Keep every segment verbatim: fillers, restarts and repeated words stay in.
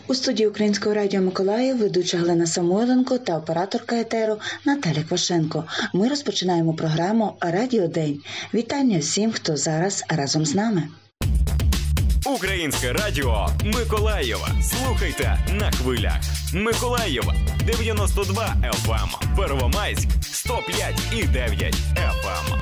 У студії Українського радіо Миколаїв ведуча Галина Самойленко та операторка етеру Наталя Квашенко. Ми розпочинаємо програму «Радіодень». Вітання всім, хто зараз разом з нами. Українське радіо Миколаєва. Слухайте на хвилях. Миколаєва дев'яносто два еф ем, Первомайськ сто п'ять і дев'ять еф ем.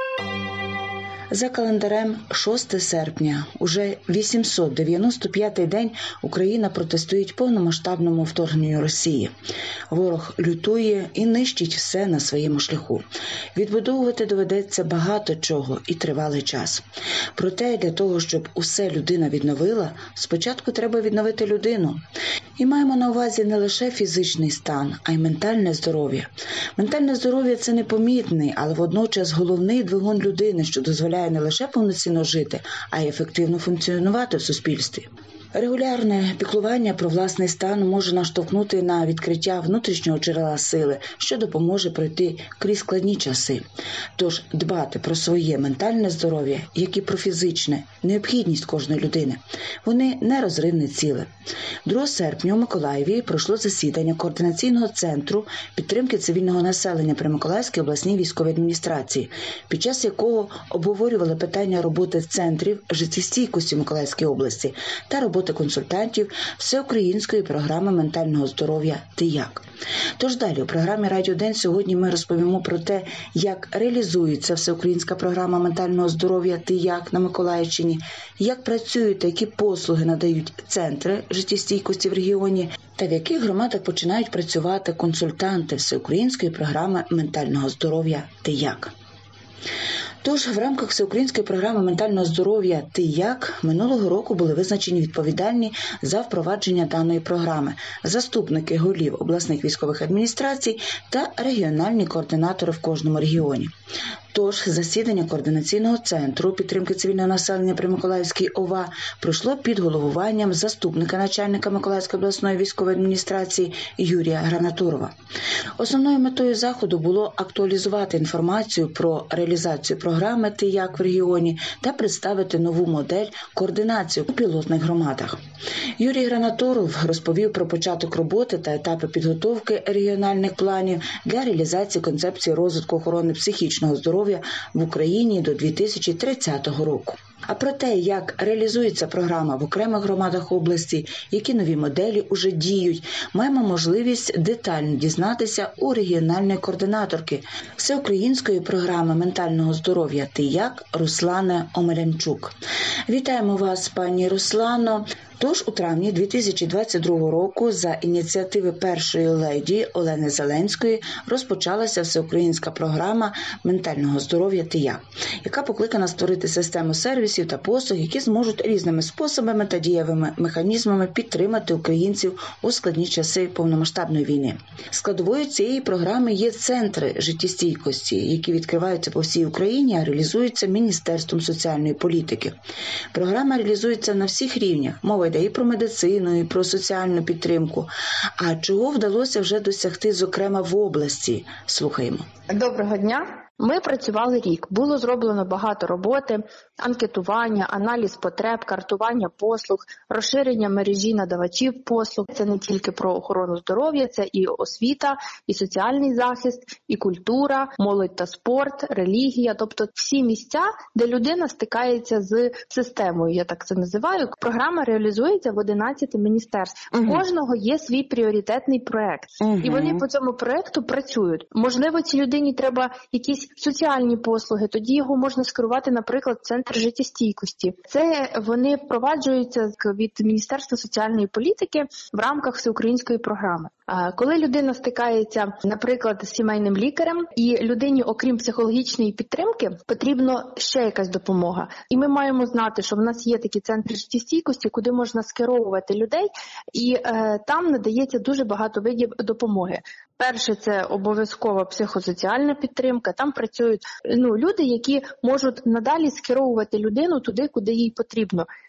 За календарем шостого серпня, уже вісімсот дев'яносто п'ятий день Україна протистоїть повномасштабному вторгненню Росії. Ворог лютує і нищить все на своєму шляху. Відбудовувати доведеться багато чого і тривалий час. Проте для того, щоб усе людина відновила, спочатку треба відновити людину. І маємо на увазі не лише фізичний стан, а й ментальне здоров'я. Ментальне здоров'я – це непомітний, але водночас головний двигун людини, що дозволяє не лише повноцінно жити, а й ефективно функціонувати в суспільстві. Регулярне піклування про власний стан може наштовхнути на відкриття внутрішнього джерела сили, що допоможе пройти крізь складні часи. Тож дбати про своє ментальне здоров'я, як і про фізичне, необхідність кожної людини. Вони нерозривне ціле. другого серпня у Миколаєві пройшло засідання Координаційного центру підтримки цивільного населення при Миколаївській обласній військовій адміністрації, під час якого обговорювали питання роботи центрів життєстійкості Миколаївської області та роботи консультантів всеукраїнської програми ментального здоров'я «Ти як?». Тож далі у програмі «Радіодень» сьогодні ми розповімо про те, як реалізується всеукраїнська програма ментального здоров'я «Ти як?» на Миколаївщині, як працюють та які послуги надають центри життєстійкості в регіоні, та в яких громадах починають працювати консультанти всеукраїнської програми ментального здоров'я «Ти як?». Тож, в рамках всеукраїнської програми ментального здоров'я «Ти як?» минулого року були визначені відповідальні за впровадження даної програми, заступники голів обласних військових адміністрацій та регіональні координатори в кожному регіоні. Тож, засідання Координаційного центру підтримки цивільного населення при Миколаївській ОВА пройшло під головуванням заступника начальника Миколаївської обласної військової адміністрації Юрія Гранатурова. Основною метою заходу було актуалізувати інформацію про реалізацію програми «Ти як?» в регіоні та представити нову модель координації у пілотних громадах. Юрій Гранатуров розповів про початок роботи та етапи підготовки регіональних планів для реалізації концепції розвитку охорони психічного здоров'я в Україні до дві тисячі тридцятого року. А про те, як реалізується програма в окремих громадах області, які нові моделі уже діють, маємо можливість детально дізнатися у регіональної координаторки всеукраїнської програми ментального здоров'я «Ти як?» Руслани Омелянчук. Вітаємо вас, пані Руслано. Тож у травні дві тисячі двадцять другого року за ініціативи першої леді Олени Зеленської розпочалася всеукраїнська програма ментального здоров'я «Ти як?», яка покликана створити систему сервісів та послуг, які зможуть різними способами та дієвими механізмами підтримати українців у складні часи повномасштабної війни. Складовою цієї програми є центри життєстійкості, які відкриваються по всій Україні, а реалізуються Міністерством соціальної політики. Програма реалізується на всіх рівнях. Мова йде і про медицину, і про соціальну підтримку. А чого вдалося вже досягти, зокрема, в області? Слухаємо. Доброго дня. Ми працювали рік. Було зроблено багато роботи, анкетування, аналіз потреб, картування послуг, розширення мережі надавачів послуг. Це не тільки про охорону здоров'я, це і освіта, і соціальний захист, і культура, молодь та спорт, релігія. Тобто всі місця, де людина стикається з системою, я так це називаю. Програма реалізується в одинадцяти міністерств. У угу. кожного є свій пріоритетний проект. Угу. І вони по цьому проекту працюють. Можливо, цій людині треба якісь соціальні послуги, тоді його можна скерувати, наприклад, в центр життєстійкості. Це вони впроваджуються від Міністерства соціальної політики в рамках всеукраїнської програми. Коли людина стикається, наприклад, з сімейним лікарем, і людині, окрім психологічної підтримки, потрібна ще якась допомога. І ми маємо знати, що в нас є такі центри життєстійкості, куди можна скеровувати людей, і е, там надається дуже багато видів допомоги. Перше – це обов'язкова психосоціальна підтримка. Там працюють ну, люди, які можуть надалі скеровувати людину туди, куди їй потрібно.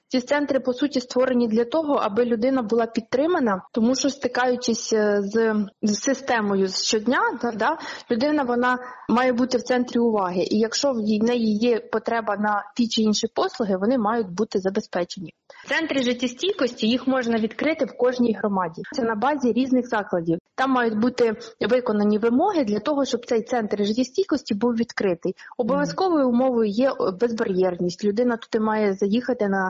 Ці центри, по суті, створені для того, аби людина була підтримана, тому що, стикаючись з, з системою щодня, да, людина вона має бути в центрі уваги. І якщо в неї є потреба на ті чи інші послуги, вони мають бути забезпечені. Центри життєстійкості, їх можна відкрити в кожній громаді. Це на базі різних закладів. Там мають бути виконані вимоги для того, щоб цей центр життєстійкості був відкритий. Обов'язковою умовою є безбар'єрність. Людина туди має заїхати на,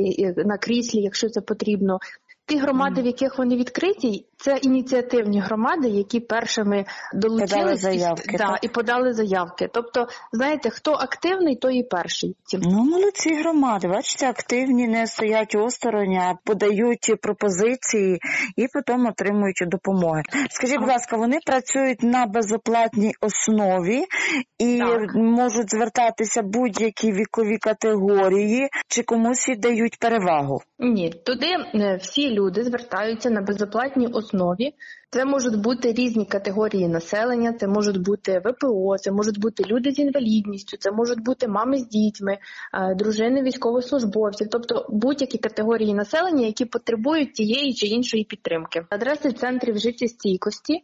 на кріслі, якщо це потрібно. Ті громади, в яких вони відкриті, це ініціативні громади, які першими долучились заявки, і, да, і подали заявки. Тобто, знаєте, хто активний, той і перший. Ну, молодці громади, бачите, активні, не стоять осторонь, а подають пропозиції і потім отримують допомоги. Скажіть, будь ласка, вони працюють на безоплатній основі і так. можуть звертатися будь-які вікові категорії, чи комусь віддають перевагу? Ні, туди всі люди звертаються на безоплатній основі. Це можуть бути різні категорії населення, це можуть бути ве пе о, це можуть бути люди з інвалідністю, це можуть бути мами з дітьми, дружини військовослужбовців, тобто будь-які категорії населення, які потребують тієї чи іншої підтримки. Адреси центрів життєстійкості,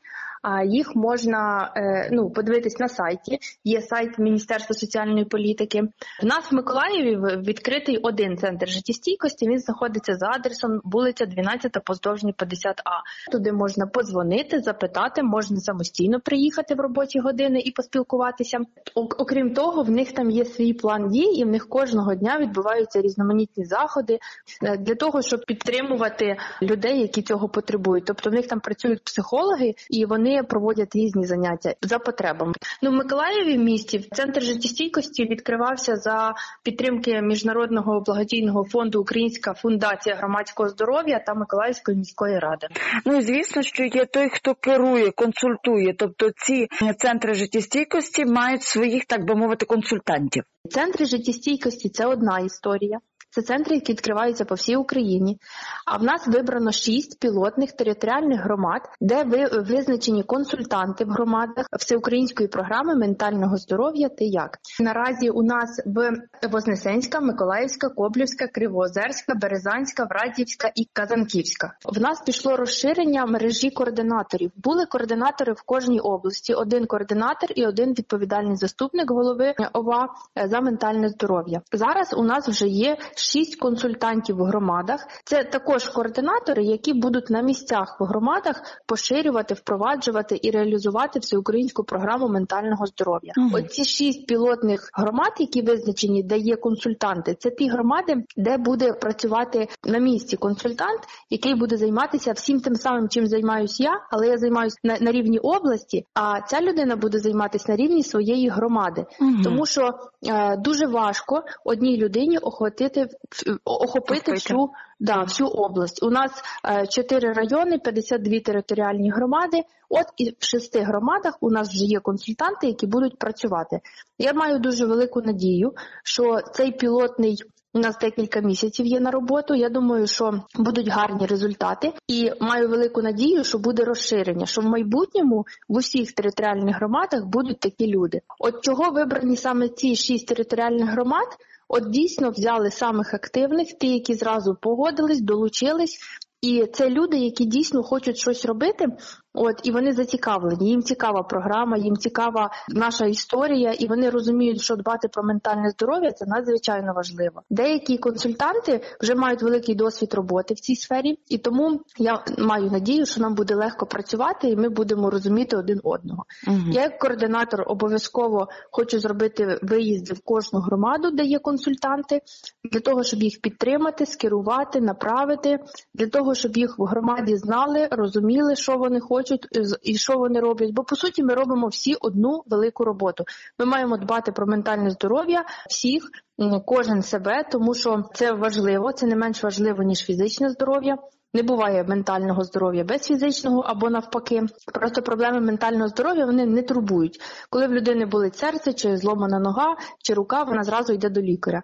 їх можна ну, подивитись на сайті, є сайт Міністерства соціальної політики. В нас в Миколаєві відкритий один центр життєстійкості, він знаходиться за адресом вулиця дванадцята, Поздовжній, п'ятдесят А. Туди можна подзвонити, запитати, можна самостійно приїхати в робочі години і поспілкуватися. Окрім того, в них там є свій план дій, і в них кожного дня відбуваються різноманітні заходи для того, щоб підтримувати людей, які цього потребують. Тобто в них там працюють психологи, і вони проводять різні заняття за потребами. Ну, в Миколаєві в місті центр життєстійкості відкривався за підтримки Міжнародного благодійного фонду «Українська фундація громадського здоров'я» та Миколаївської міської ради. Ну, звісно, що є той, хто керує, консультує. Тобто ці центри життєстійкості мають своїх, так би мовити, консультантів. Центри життєстійкості – це одна історія. Це центри, які відкриваються по всій Україні. А в нас вибрано шість пілотних територіальних громад, де визначені консультанти в громадах всеукраїнської програми ментального здоров'я «Ти як?». Наразі у нас в Вознесенська, Миколаївська, Коблівська, Кривоозерська, Березанська, Врадіївська і Казанківська. В нас пішло розширення мережі координаторів. Були координатори в кожній області. Один координатор і один відповідальний заступник голови о ва за ментальне здоров'я. Зараз у нас вже є шість консультантів в громадах. Це також координатори, які будуть на місцях в громадах поширювати, впроваджувати і реалізувати всеукраїнську програму ментального здоров'я. Угу. Оці шість пілотних громад, які визначені, де є консультанти, це ті громади, де буде працювати на місці консультант, який буде займатися всім тим самим, чим займаюсь я, але я займаюся на, на рівні області, а ця людина буде займатися на рівні своєї громади. Угу. Тому що е, дуже важко одній людині охватити охопити всю, да, всю область. У нас чотири райони, п'ятдесят дві територіальні громади. От і в шести громадах у нас вже є консультанти, які будуть працювати. Я маю дуже велику надію, що цей пілотний у нас декілька місяців є на роботу. Я думаю, що будуть гарні результати. І маю велику надію, що буде розширення, що в майбутньому в усіх територіальних громадах будуть такі люди. От чого вибрані саме ці шість територіальних громад? От дійсно взяли самих активних, ті, які зразу погодились, долучились. І це люди, які дійсно хочуть щось робити, от, і вони зацікавлені. Їм цікава програма, їм цікава наша історія, і вони розуміють, що дбати про ментальне здоров'я – це надзвичайно важливо. Деякі консультанти вже мають великий досвід роботи в цій сфері, і тому я маю надію, що нам буде легко працювати, і ми будемо розуміти один одного. Угу. Я як координатор обов'язково хочу зробити виїзди в кожну громаду, де є консультанти, для того, щоб їх підтримати, скерувати, направити, для того, щоб їх в громаді знали, розуміли, що вони хочуть і що вони роблять. Бо, по суті, ми робимо всі одну велику роботу. Ми маємо дбати про ментальне здоров'я всіх, кожен себе, тому що це важливо, це не менш важливо, ніж фізичне здоров'я. Не буває ментального здоров'я без фізичного або навпаки. Просто проблеми ментального здоров'я вони не турбують. Коли в людини болить серце, чи зломана нога, чи рука, вона зразу йде до лікаря.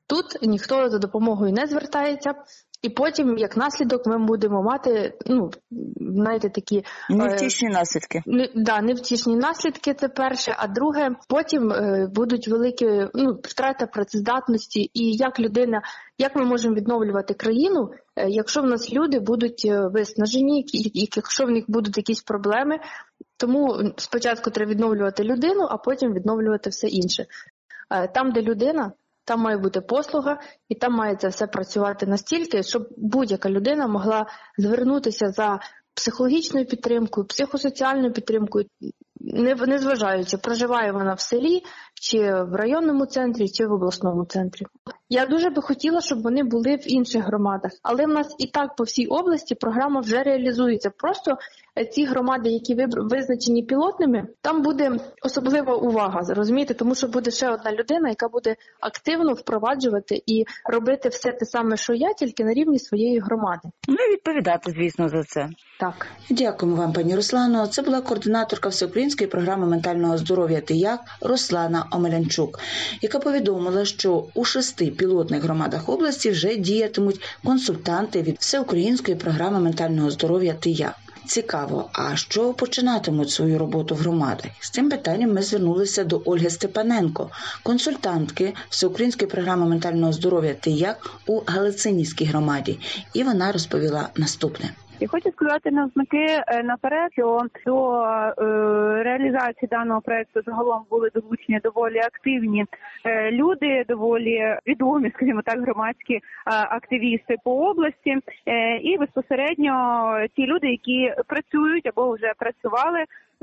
Тут ніхто за допомогою не звертається, і потім, як наслідок, ми будемо мати, ну, знаєте, такі... Невтішні е, наслідки. Не, да, невтішні наслідки, це перше, а друге, потім е, будуть великі, ну, втрата працездатності, і як людина, як ми можемо відновлювати країну, е, якщо в нас люди будуть виснажені, і, і якщо в них будуть якісь проблеми, тому спочатку треба відновлювати людину, а потім відновлювати все інше. Е, там, де людина, там має бути послуга, і там має це все працювати настільки, щоб будь-яка людина могла звернутися за психологічною підтримкою, психосоціальною підтримкою, не, не зважаючи, проживає вона в селі, чи в районному центрі, чи в обласному центрі. Я дуже би хотіла, щоб вони були в інших громадах, але в нас і так по всій області програма вже реалізується. Просто ці громади, які визначені пілотними, там буде особлива увага, розумієте, тому що буде ще одна людина, яка буде активно впроваджувати і робити все те саме, що я, тільки на рівні своєї громади. Ну і відповідати, звісно, за це. Так. Дякуємо вам, пані Руслано. Це була координаторка Всеукраїнської програми ментального здоров'я «Ти як» Руслана Омелянчук, яка повідомила, що у шести пілотних громадах області вже діятимуть консультанти від Всеукраїнської програми ментального здоров'я «Ти як». Цікаво, а що починатимуть свою роботу в громадах? З цим питанням ми звернулися до Ольги Степаненко, консультантки Всеукраїнської програми ментального здоров'я «Ти як» у Галицинівській громаді, і вона розповіла наступне. І хочу сказати навзнаки наперед, що до е, реалізації даного проекту загалом були долучені доволі активні е, люди, доволі відомі, скажімо так, громадські е, активісти по області, е, і безпосередньо ті люди, які працюють або вже працювали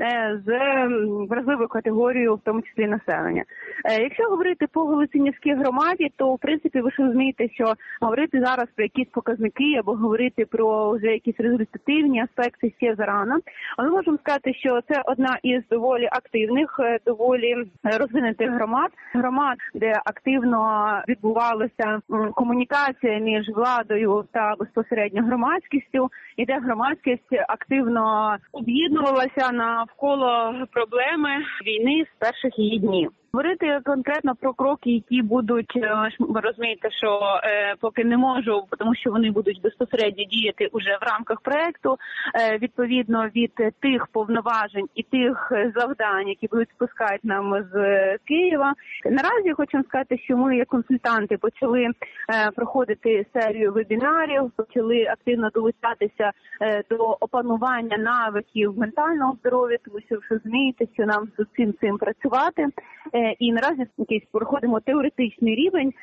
з вразливою категорією, в тому числі населення. Якщо говорити по Галицинівській громаді, то в принципі ви ж розумієте, що говорити зараз про якісь показники або говорити про вже якісь результативні аспекти ще зарано. Але ми можемо сказати, що це одна із доволі активних, доволі розвинутих громад, громад, де активно відбувалася комунікація між владою та безпосередньо громадськістю, і де громадськість активно об'єднувалася навколо проблеми війни з перших її днів. Говорити конкретно про кроки, які будуть, ви розумієте, що е, поки не можу, тому що вони будуть безпосередньо діяти уже в рамках проекту, е, відповідно від тих повноважень і тих завдань, які будуть спускати нам з Києва. Наразі хочу сказати, що ми, як консультанти, почали е, проходити серію вебінарів, почали активно долучатися е, до опанування навиків ментального здоров'я, тому що ви розумієте, що нам з цим цим працювати. І наразі якийсь проходимо теоретичний рівень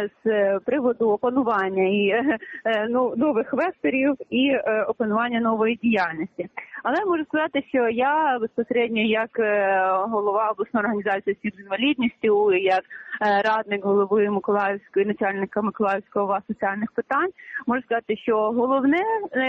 з приводу опанування і ну, нових векторів і опанування нової діяльності. Але можу сказати, що я безпосередньо як голова обласної організації осіб з інвалідністю, як радник голови Миколаївської, начальника Миколаївського ОВА соціальних питань, можу сказати, що головне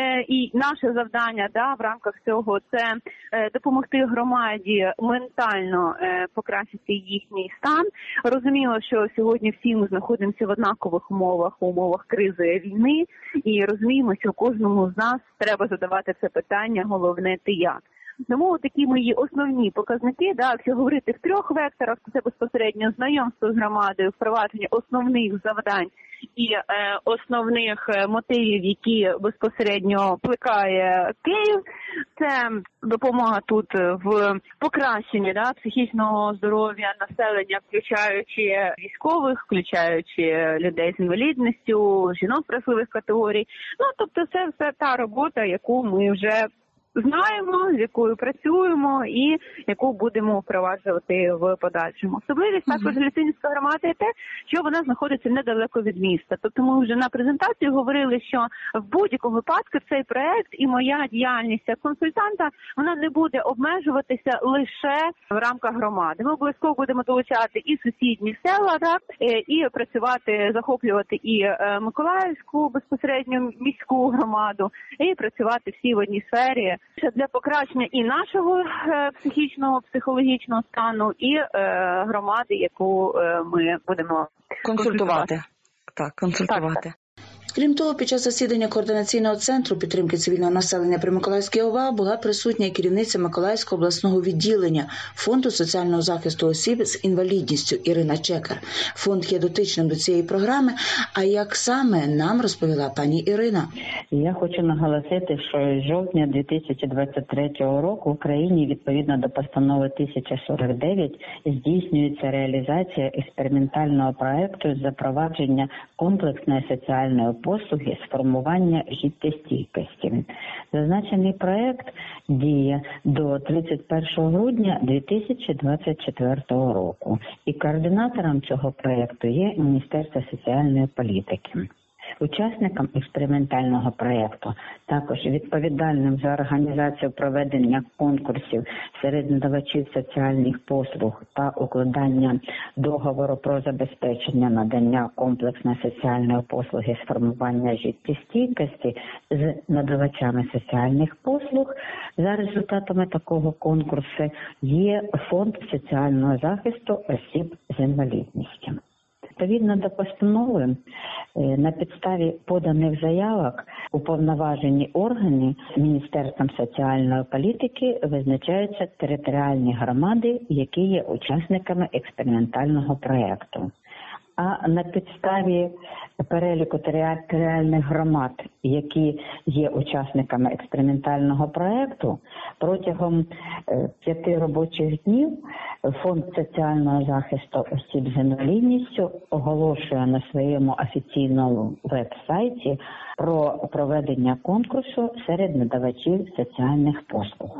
і наше завдання да, в рамках цього – це допомогти громаді ментально покращити їхній стан. Розуміло, що сьогодні всі ми знаходимося в однакових умовах, у умовах кризи війни, і розуміємо, що кожному з нас треба задавати це питання, головне ти як. Тому такі мої основні показники, да, якщо говорити в трьох векторах, то це безпосередньо знайомство з громадою, впровадження основних завдань і е, основних мотивів, які безпосередньо плекає Київ. Це допомога тут в покращенні да, психічного здоров'я населення, включаючи військових, включаючи людей з інвалідністю, жінок вразливих категорій. Ну, тобто це все та робота, яку ми вже знаємо, з якою працюємо і яку будемо впроваджувати в подальшому. Особливість також Галицинівської громади є те, що вона знаходиться недалеко від міста. Тобто ми вже на презентації говорили, що в будь-якому випадку цей проект і моя діяльність як консультанта, вона не буде обмежуватися лише в рамках громади. Ми обов'язково будемо долучати і сусідні села, так, і працювати, захоплювати і Миколаївську безпосередньо міську громаду, і працювати всі в одній сфері для покращення і нашого е, психічного, психологічного стану, і е, громади, яку е, ми будемо консультувати. Консультувати. Так, консультувати. Так, так. Крім того, під час засідання координаційного центру підтримки цивільного населення при Миколаївській ОВА була присутня і керівниця Миколаївського обласного відділення Фонду соціального захисту осіб з інвалідністю Ірина Чекар. Фонд є дотичним до цієї програми, а як саме, нам розповіла пані Ірина. Я хочу наголосити, що з жовтня дві тисячі двадцять третього року в Україні відповідно до постанови тисяча сорок дев'ять здійснюється реалізація експериментального проекту з запровадження комплексної соціальної послуги з формування життєстійкості. Зазначений проект діє до тридцять першого грудня дві тисячі двадцять четвертого року. І координатором цього проекту є Міністерство соціальної політики. Учасникам експериментального проєкту, також відповідальним за організацію проведення конкурсів серед надавачів соціальних послуг та укладання договору про забезпечення надання комплексної соціальної послуги з формування життєстійкості з надавачами соціальних послуг. За результатами такого конкурсу є Фонд соціального захисту осіб з інвалідністю. Відповідно до постанови, на підставі поданих заявок уповноважені органи з Міністерством соціальної політики визначаються територіальні громади, які є учасниками експериментального проєкту. А на підставі переліку територіальних громад, які є учасниками експериментального проєкту, протягом п'яти робочих днів Фонд соціального захисту осіб з інвалідністю оголошує на своєму офіційному веб-сайті про проведення конкурсу серед надавачів соціальних послуг.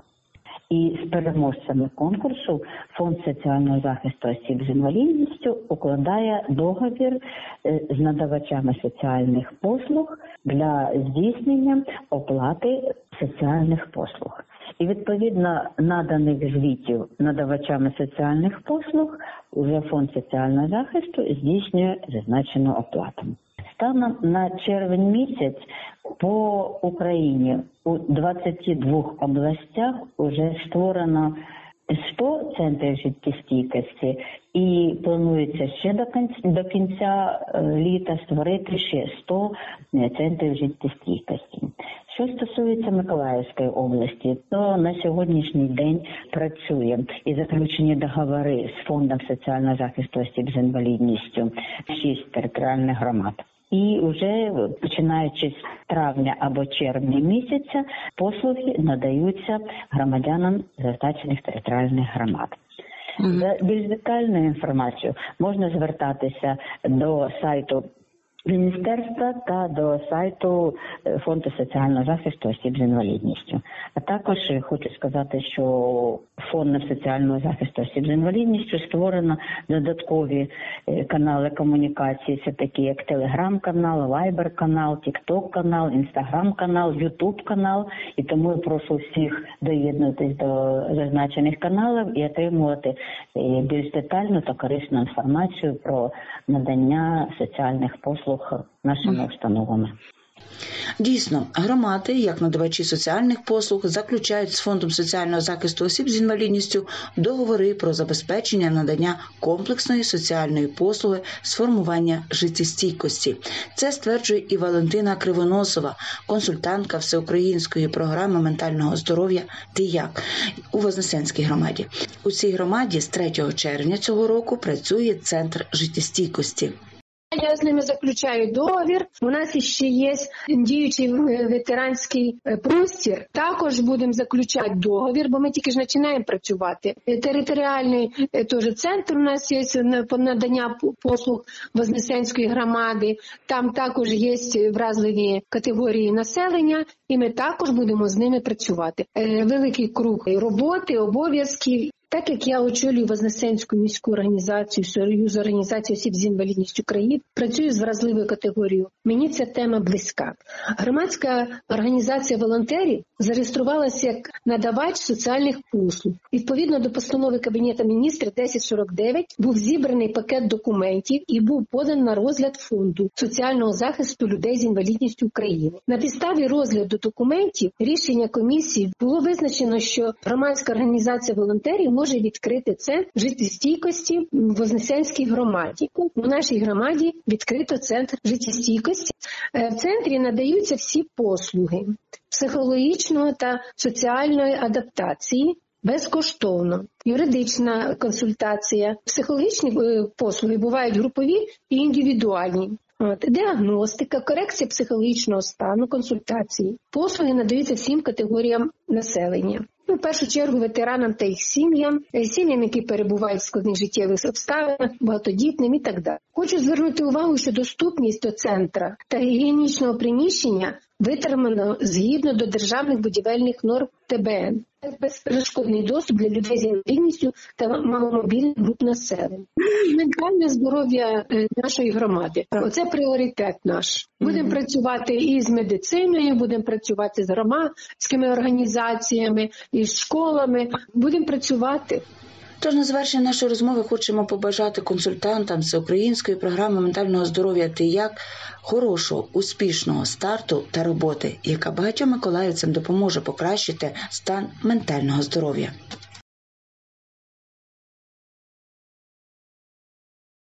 І з переможцями конкурсу Фонд соціального захисту осіб з інвалідністю укладає договір з надавачами соціальних послуг для здійснення оплати соціальних послуг. І відповідно наданих звітів надавачами соціальних послуг уже Фонд соціального захисту здійснює зазначену оплату. Станом на червень місяць по Україні у двадцяти двох областях вже створено сто центрів життєстійкості і планується ще до кінця, до кінця літа створити ще сто центрів життєстійкості. Що стосується Миколаївської області, то на сьогоднішній день працює і заключені договори з Фондом соціального захисту осіб з інвалідністю шість територіальних громад. І вже починаючи з травня або червня місяця послуги надаються громадянам зазначених територіальних громад. Mm-hmm. За більш детальною інформацією можна звертатися до сайту Міністерства та до сайту Фонду соціального захисту осіб з інвалідністю. А також хочу сказати, що Фондом соціального захисту осіб з інвалідністю створено додаткові канали комунікації, це такі як Телеграм-канал, Вайбер-канал, Тік-Ток-канал, Інстаграм-канал, Ютуб-канал. І тому я прошу всіх доєднуватись до зазначених каналів і отримувати більш детальну та корисну інформацію про надання соціальних послуг нашими установами. Дійсно, громади, як надавачі соціальних послуг, заключають з Фондом соціального захисту осіб з інвалідністю договори про забезпечення надання комплексної соціальної послуги з формування життєстійкості. Це стверджує і Валентина Кривоносова, консультантка Всеукраїнської програми ментального здоров'я «Ти як» у Вознесенській громаді. У цій громаді з третього червня цього року працює Центр життєстійкості. Я з ними заключаю договір. У нас ще є діючий ветеранський простір. Також будемо заключати договір, бо ми тільки ж починаємо працювати. Територіальний теж центр у нас є по надання послуг Вознесенської громади. Там також є вразливі категорії населення, і ми також будемо з ними працювати. Великий круг роботи, обов'язків. Так як я очолюю Вознесенську міську організацію, Союз організацій осіб з інвалідністю України, працюю з вразливою категорією. Мені ця тема близька. Громадська організація волонтерів зареєструвалася як надавач соціальних послуг. Відповідно до постанови Кабінету міністрів десять сорок дев'ять був зібраний пакет документів і був поданий на розгляд Фонду соціального захисту людей з інвалідністю України. На підставі розгляду документів рішення комісії було визначено, що громадська організація волонтерів може відкрити центр життєстійкості в Вознесенській громаді. У нашій громаді відкрито центр життєстійкості. В центрі надаються всі послуги психологічної та соціальної адаптації безкоштовно. Юридична консультація, психологічні послуги бувають групові і індивідуальні. От, діагностика, корекція психологічного стану, консультації. Послуги надаються всім категоріям населення. Ну, в першу чергу ветеранам та їх сім'ям, сім'ям, які перебувають в складних життєвих обставинах, багатодітним і так далі. Хочу звернути увагу, що доступність до центра та гігієнічного приміщення витримано згідно до державних будівельних норм Т Б Н. Безперешкодний доступ для людей з інвалідністю та маломобільних груп населення. Ментальне здоров'я нашої громади. Оце пріоритет наш. Будемо mm-hmm. працювати і з медициною, будемо працювати з громадськими організаціями, і з школами. Будемо працювати. Тож на завершення нашої розмови хочемо побажати консультантам Всеукраїнської програми ментального здоров'я «Ти як» хорошого, успішного старту та роботи, яка багатьом миколаївцям допоможе покращити стан ментального здоров'я.